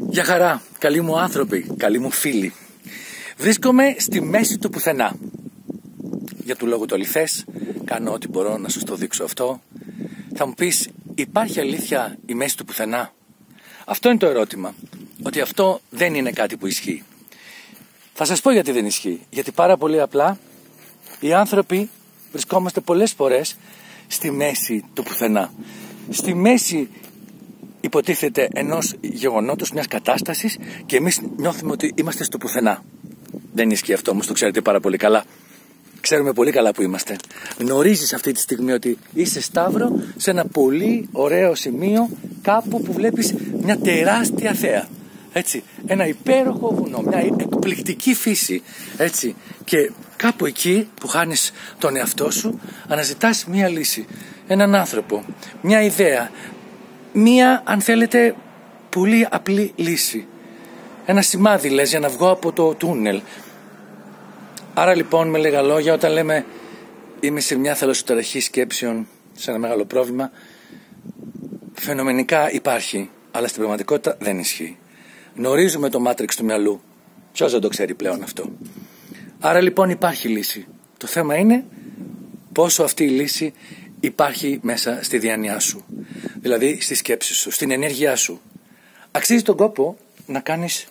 Γεια χαρά, καλοί μου άνθρωποι, καλοί μου φίλοι. Βρίσκομαι στη μέση του πουθενά. Για του λόγου του αληθές, κάνω ό,τι μπορώ να σου το δείξω αυτό. Θα μου πεις, υπάρχει αλήθεια η μέση του πουθενά? Αυτό είναι το ερώτημα, ότι αυτό δεν είναι κάτι που ισχύει. Θα σας πω γιατί δεν ισχύει. Γιατί πάρα πολύ απλά οι άνθρωποι βρισκόμαστε πολλές φορές στη μέση του πουθενά. Στη μέση υποτίθεται ενός γεγονότος, μιας κατάστασης, και εμείς νιώθουμε ότι είμαστε στο πουθενά. Δεν ισχύει αυτό όμως, το ξέρετε πάρα πολύ καλά. Ξέρουμε πολύ καλά που είμαστε. Γνωρίζεις αυτή τη στιγμή ότι είσαι, Σταύρο, σε ένα πολύ ωραίο σημείο, κάπου που βλέπεις μια τεράστια θέα. Έτσι, ένα υπέροχο βουνό, μια εκπληκτική φύση. Έτσι, και κάπου εκεί που χάνεις τον εαυτό σου, αναζητάς μια λύση, έναν άνθρωπο, μια ιδέα, μια, αν θέλετε, πολύ απλή λύση. Ένα σημάδι λες για να βγω από το τούνελ. Άρα λοιπόν, με λίγα λόγια, όταν λέμε είμαι σε μια θαλασσοταραχή σκέψεων, σε ένα μεγάλο πρόβλημα, φαινομενικά υπάρχει, αλλά στην πραγματικότητα δεν ισχύει. Γνωρίζουμε το μάτριξ του μυαλού. Ποιος δεν το ξέρει πλέον αυτό? Άρα λοιπόν υπάρχει λύση. Το θέμα είναι πόσο αυτή η λύση υπάρχει μέσα στη διάνοιά σου. Δηλαδή στη σκέψη σου, στην ενέργειά σου. Αξίζει τον κόπο να κάνεις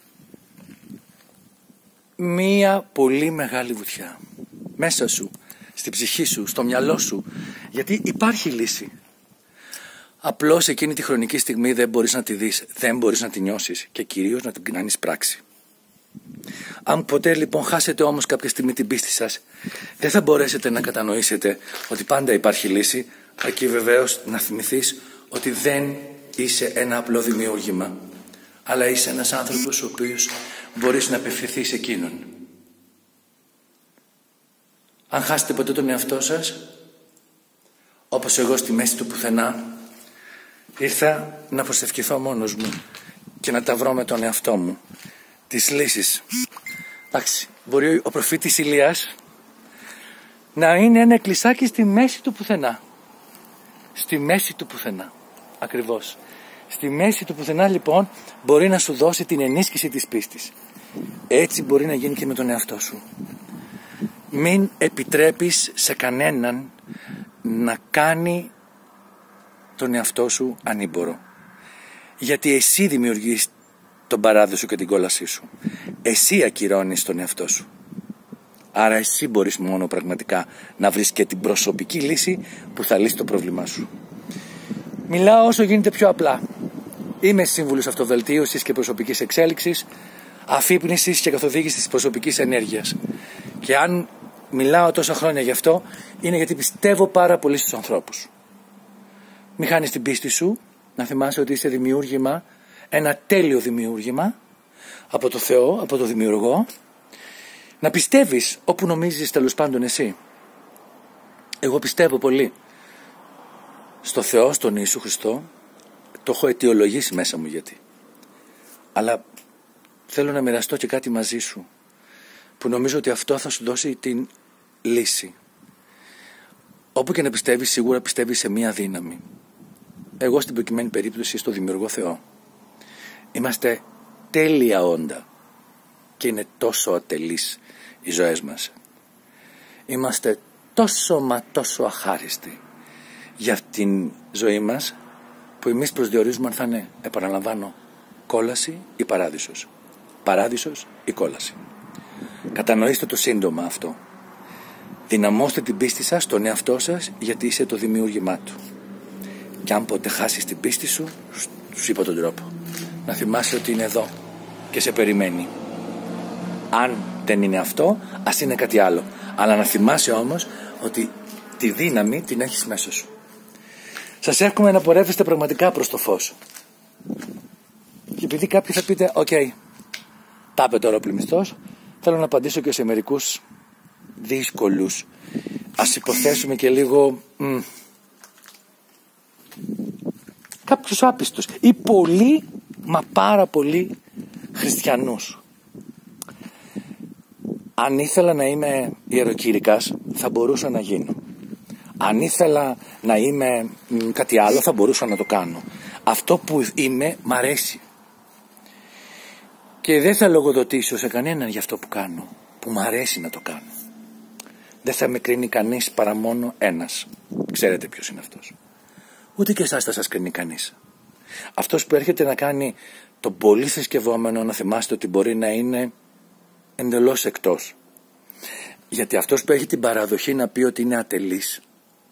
μία πολύ μεγάλη βουτιά μέσα σου, στη ψυχή σου, στο μυαλό σου, γιατί υπάρχει λύση. Απλώς εκείνη τη χρονική στιγμή δεν μπορείς να τη δεις, δεν μπορείς να τη νιώσεις και κυρίως να την κάνεις πράξη. Αν ποτέ λοιπόν χάσετε όμως κάποια στιγμή την πίστη σας, δεν θα μπορέσετε να κατανοήσετε ότι πάντα υπάρχει λύση, αρκεί βεβαίως να θυμηθείς ότι δεν είσαι ένα απλό δημιούργημα, αλλά είσαι ένας άνθρωπος ο οποίος μπορείς να απευθυνθείς σε εκείνον. Αν χάσετε ποτέ τον εαυτό σας, όπως εγώ στη μέση του πουθενά, ήρθα να προσευχηθώ μόνος μου και να τα βρω με τον εαυτό μου τις λύσεις. Εντάξει, μπορεί ο προφήτης Ηλίας να είναι ένα εκκλησάκι στη μέση του πουθενά. Στη μέση του πουθενά, ακριβώς. Στη μέση του πουθενά λοιπόν μπορεί να σου δώσει την ενίσχυση της πίστης. Έτσι μπορεί να γίνει και με τον εαυτό σου. Μην επιτρέπεις σε κανέναν να κάνει τον εαυτό σου ανήμπορο. Γιατί εσύ δημιουργείς τον παράδεισο και την κόλασή σου. Εσύ ακυρώνεις τον εαυτό σου. Άρα εσύ μπορείς μόνο πραγματικά να βρεις και την προσωπική λύση που θα λύσει το πρόβλημά σου. Μιλάω όσο γίνεται πιο απλά. Είμαι σύμβουλος αυτοβελτίωσης και προσωπικής εξέλιξης, αφύπνισης και καθοδήγησης της προσωπικής ενέργειας. Και αν μιλάω τόσα χρόνια γι' αυτό, είναι γιατί πιστεύω πάρα πολύ στους ανθρώπους. Μη χάνεις την πίστη σου, να θυμάσαι ότι είσαι δημιούργημα, ένα τέλειο δημιούργημα από το Θεό, από το Δημιουργό. Να πιστεύεις όπου νομίζεις τέλος πάντων εσύ. Εγώ πιστεύω πολύ στο Θεό, στον Ιησού Χριστό. Το έχω αιτιολογήσει μέσα μου γιατί. Αλλά θέλω να μοιραστώ και κάτι μαζί σου που νομίζω ότι αυτό θα σου δώσει την λύση. Όπου και να πιστεύεις, σίγουρα πιστεύεις σε μία δύναμη. Εγώ στην προκειμένη περίπτωση στο Δημιουργό Θεό. Είμαστε τέλεια όντα και είναι τόσο ατελείς οι ζωές μας. Είμαστε τόσο μα τόσο αχάριστοι για την ζωή μας, που εμείς προσδιορίζουμε αν θα είναι, επαναλαμβάνω, κόλαση ή παράδεισος. Παράδεισος ή κόλαση. Κατανοήστε το σύντομα αυτό. Δυναμώστε την πίστη σας στον εαυτό σας, γιατί είσαι το δημιούργημά του. Και αν ποτέ χάσεις την πίστη σου, σου είπα τον τρόπο. Να θυμάσαι ότι είναι εδώ και σε περιμένει. Αν δεν είναι αυτό, ας είναι κάτι άλλο. Αλλά να θυμάσαι όμως ότι τη δύναμη την έχεις μέσα σου. Σας εύχομαι να πορεύεστε πραγματικά προς το φως. Και επειδή κάποιοι θα πείτε, οκ, τα είπε τώρα ο πλημμυστός, θέλω να απαντήσω και σε μερικούς δύσκολους, ας υποθέσουμε και λίγο κάποιους άπιστους ή πολύ, μα πάρα πολύ χριστιανούς. Αν ήθελα να είμαι ιεροκήρυκας, θα μπορούσα να γίνω. Αν ήθελα να είμαι κάτι άλλο, θα μπορούσα να το κάνω. Αυτό που είμαι μ' αρέσει. Και δεν θα λογοδοτήσω σε κανέναν για αυτό που κάνω, που μου αρέσει να το κάνω. Δεν θα με κρίνει κανείς παρά μόνο ένας. Ξέρετε ποιος είναι αυτός. Ούτε και εσάς θα σας κρίνει κανείς. Αυτός που έρχεται να κάνει τον πολύ θρησκευόμενο, να θυμάστε ότι μπορεί να είναι εντελώς εκτός. Γιατί αυτός που έχει την παραδοχή να πει ότι είναι ατελής,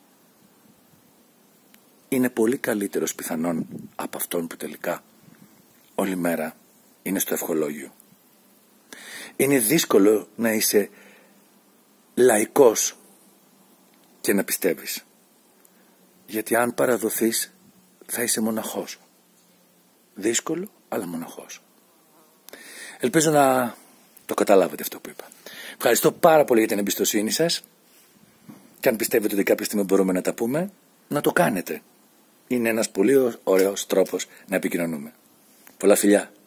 είναι πολύ καλύτερος πιθανόν από αυτόν που τελικά όλη μέρα είναι στο ευχολόγιο. Είναι δύσκολο να είσαι λαϊκός και να πιστεύεις. Γιατί αν παραδοθείς θα είσαι μοναχός. Δύσκολο, αλλά μοναχός. Ελπίζω να το καταλάβετε αυτό που είπα. Ευχαριστώ πάρα πολύ για την εμπιστοσύνη σας. Και αν πιστεύετε ότι κάποια στιγμή μπορούμε να τα πούμε, να το κάνετε. Είναι ένας πολύ ωραίος τρόπος να επικοινωνούμε. Πολλά φιλιά.